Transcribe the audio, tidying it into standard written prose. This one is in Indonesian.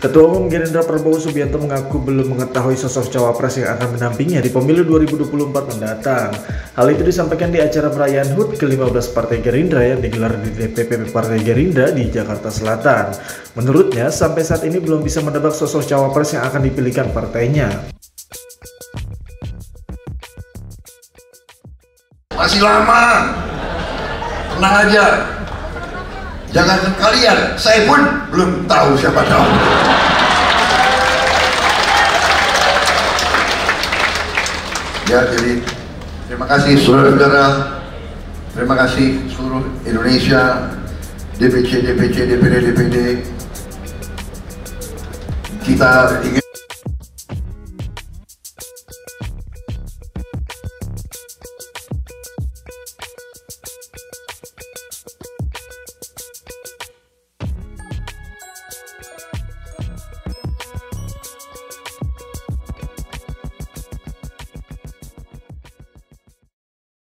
Ketua Umum Gerindra Prabowo Subianto mengaku belum mengetahui sosok cawapres yang akan mendampinginya di pemilu 2024 mendatang. Hal itu disampaikan di acara perayaan HUT ke-15 Partai Gerindra yang digelar di DPP Partai Gerindra di Jakarta Selatan. Menurutnya, sampai saat ini belum bisa menebak sosok cawapres yang akan dipilihkan partainya. Masih lama, tenang aja. Jangan kalian, saya pun belum tahu siapa tahu. Ya, jadi terima kasih saudara-saudara, terima kasih seluruh Indonesia, DPC, DPD. Kita ingin